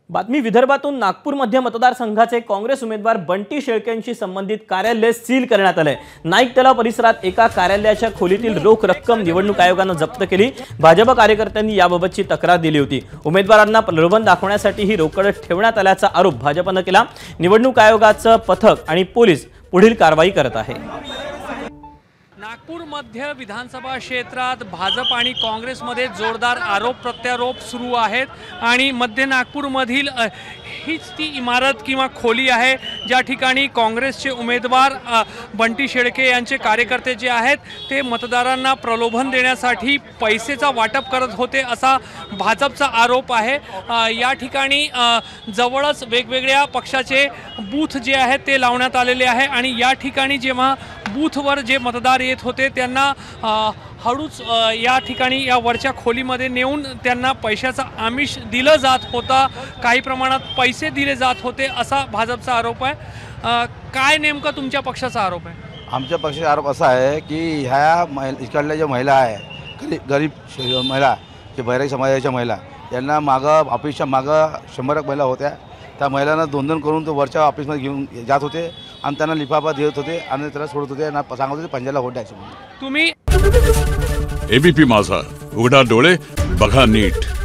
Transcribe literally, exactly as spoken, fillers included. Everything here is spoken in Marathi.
बातमी विदर्भातून नागपूरमध्ये मतदारसंघाचे काँग्रेस उमेदवार बंटी शेळकेंशी संबंधित कार्यालय सील करण्यात आले। नाईक तलाव परिसरात एका कार्यालयाच्या खोलीतील रोख रक्कम निवडणूक आयोगाने जप्त केली। भाजप कार्यकर्त्यांनी याबाबतची तक्रार दिली होती। उमेदवारांना प्रलोभन दाखवण्यासाठी ही रोकड ठेवण्यात आल्याचा आरोप भाजपने केला। निवडणूक आयोगाचे पथक आणि पोलीस पुढील कारवाई करत आहे। नागपूर मध्य विधानसभा क्षेत्रात भाजप आणि काँग्रेसमध्ये जोरदार आरोप प्रत्यारोप सुरू आहेत आणि मध्य नागपूरमधील हीच ती इमारत किंवा खोली आहे ज्या ठिकाणी काँग्रेसचे उमेदवार बंटी शेळके यांचे कार्यकर्ते जे आहेत ते मतदारांना प्रलोभन देण्यासाठी पैसेचा वाटप करत होते असा भाजपचा आरोप आहे। या ठिकाणी जवळच वेगवेगळ्या पक्षाचे बूथ जे आहेत ते लावण्यात आलेले आहे आणि या ठिकाणी जेव्हा बूथवर जे मतदार येत होते त्यांना हळूच या ठिकाणी या वरच्या खोलीमध्ये नेऊन त्यांना पैशाचा आमिष दिलं जात होता। काही प्रमाणात पैसे दिले जात होते असा भाजपचा आरोप आहे। काय नेमका तुमच्या पक्षाचा आरोप आहे? आमच्या पक्षाचा आरोप असा आहे की ह्या महिला इकडल्या ज्या महिला आहे गरीब गरीब महिला जे बैरागी समाजाच्या महिला यांना मागं ऑफिसच्या मागं शंभर एक महिला होत्या। त्या महिलांना दोन दोन करून तो वरच्या ऑफिसमध्ये घेऊन जात होते आणि त्यांना लिफाफा देत होते आणि त्याला सोडत होते आणि सांगत होते पंजाला वोट द्यायचं म्हणून। तुम्ही एबीपी माझा, उघडा डोळे बघा नीट।